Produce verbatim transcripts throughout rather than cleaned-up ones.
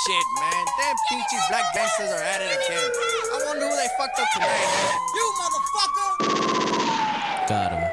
shit, man. Damn peachy black gangsters are at it again. I wonder who they fucked up today, man. You motherfucker! Got him.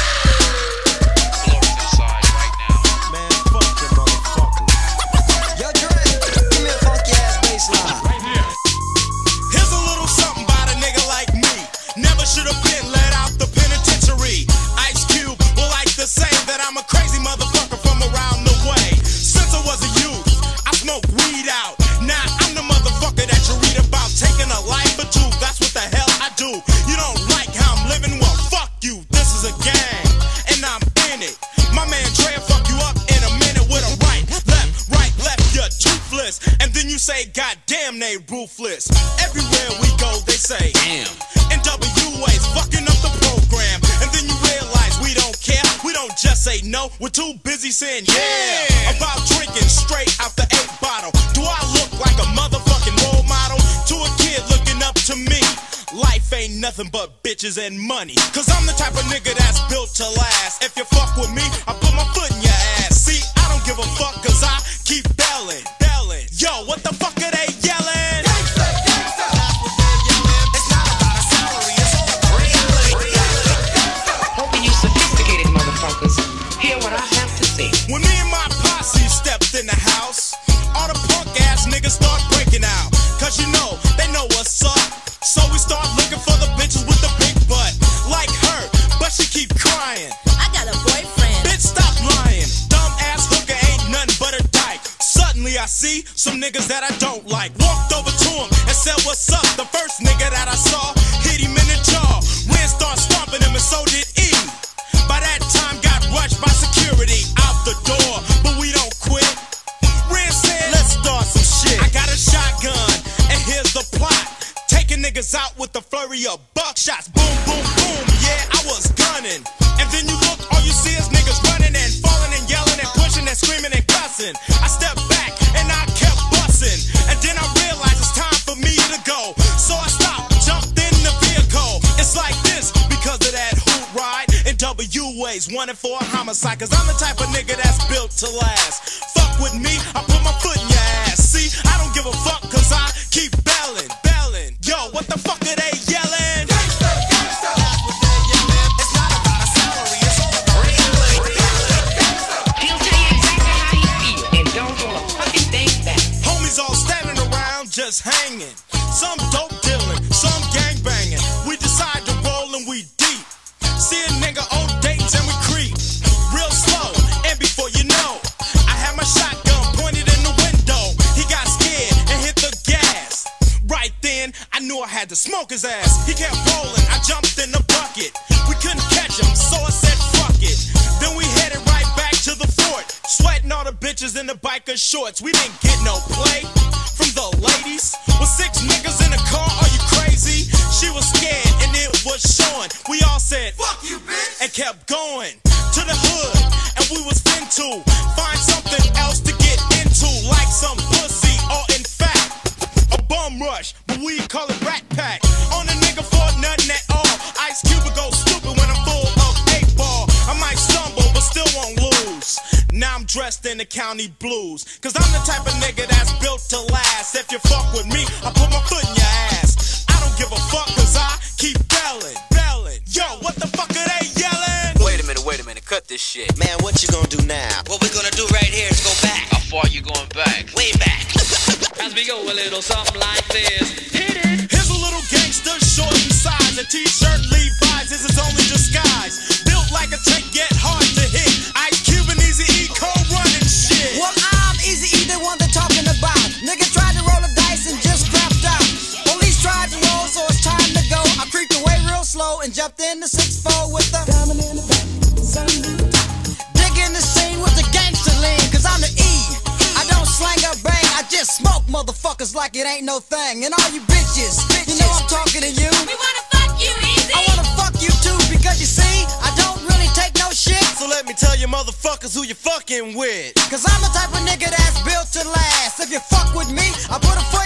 Blowing inside right now. Man, fuck them motherfuckers. Yo, Dre, give me a funky ass bass line. Right here. Here's a little something about a nigga like me. Never should have been let out the penitentiary. Ice Cube will like to say that I'm a crazy motherfucker from around the way. Since I was a youth, I smoked weed out. Now I'm the motherfucker that you read about, taking a life or two. That's what the hell I do. You don't like how I'm living? Well, fuck you. This is a gang, and I'm in it. My man Dre will fuck you up in a minute with a right, left, right, left. You're toothless, and then you say, God damn, they ruthless. Everywhere we go, they say, damn. N W A's fucking up the program, and then you realize we don't care. We don't just say no. We're too busy saying yeah, about drinking straight out the eight bottle. Do I look like a motherfucking role model to a kid looking up to me? Life ain't nothing but bitches and money, cause I'm the type of nigga that's built to last. If you fuck with me, I put my foot in your ass. See, I don't give a fuck cause I keep belling, belling. Yo, what the fuck are they yelling? Gangsta, gangsta. That's what they're yelling. It's not about a salary, it's all about reality. Hoping you sophisticated motherfuckers hear what I have to say. When me and my posse stepped in the house, all the punk ass niggas start breaking out. Cause you know, they know what's up. So we start looking for the bitches with the big butt, like her, but she keep crying. I got a boyfriend. Bitch, stop lying. Dumb ass hooker ain't nothing but a dyke. Suddenly I see some niggas that I don't like. Walked over to him and said, what's up? The first nigga that I saw hit him in the jaw. Ren started stomping him and so did E. By that time got rushed by security out the door, but we don't quit. Ren said, let's start some shit. I got a shotgun and here's the plot. Taking niggas out with the flurry of buckshots. Boom, boom, boom, yeah, I was gunning. And then you look, all you see is niggas running and falling and yelling and pushing and screaming and cussing. I stepped back and I kept busting. And then I realized it's time for me to go. So I stopped, jumped in the vehicle. It's like this because of that hoot ride. And W A's wanted for a homicide. Cause I'm the type of nigga that's built to last. Fuck with me, I put my foot in your ass. See, I don't give a fuck cause I keep belling. Yo, what the fuck are they yelling? Gangsta, gangsta. That's what they're yelling. It's not about a salary, it's all about reality. He'll tell you exactly how he feel, and don't wanna fucking think that. Homies all standing around just hanging. Some dope dealing, some gang banging. We decide to roll and we deep. See a nigga on dates and we creep. Real slow, and before you know, I had my shotgun pointed in the window. He got scared and hit the gas. Right then, I knew I had to smoke his ass. He kept rolling, I jumped in the bucket. We couldn't catch him, so I said fuck it. Then we headed right back to the fort, sweating all the bitches in the biker shorts. We didn't get no play from the ladies. With six niggas in the car, are you crazy? She was scared and it was showing. We all said fuck you, bitch, and kept going to the hood. And we was finna find something else to get into, like some pussy or in fact a bum rush, but we call it Rat Pack. On a nigga for nothing at all. Ice Cube will go stupid when I'm full of eight ball. I might stumble, but still won't lose. Now I'm dressed in the county blues, cause I'm the type of nigga that's built to last. If you fuck with me, I put my foot in your ass. I don't give a fuck cause I keep belling, belling. Yo, what the fuck are they yelling? Wait a minute, wait a minute, cut this shit. Man, what you gonna do now? What we're gonna do right here is go back. How far you going back? Way back. As we go a little something like this. Hit it. Here's a little gangster, short in size. A t-shirt Levi's is his only disguise. Built like a tank, yet hard to hit. Ice Cube and Easy E, cold running shit. Well, I'm Easy E, the one they're talking about. Nigga tried to roll the dice and just crapped out. Police tried to roll, so it's time to go. I creeped away real slow and jumped in the six four with the diamond in the back. Digging the scene with the gangster lean, cause I'm the E. I don't slang or bang, I just smoke motherfuckers like it ain't no thing. And all you bitches, you know I'm talking to you. We wanna fuck you, Easy. I wanna fuck you too, because you see, I don't really take no shit. So let me tell you motherfuckers who you fucking with. Cause I'm the type of nigga that's built to last. If you fuck with me, I put a foot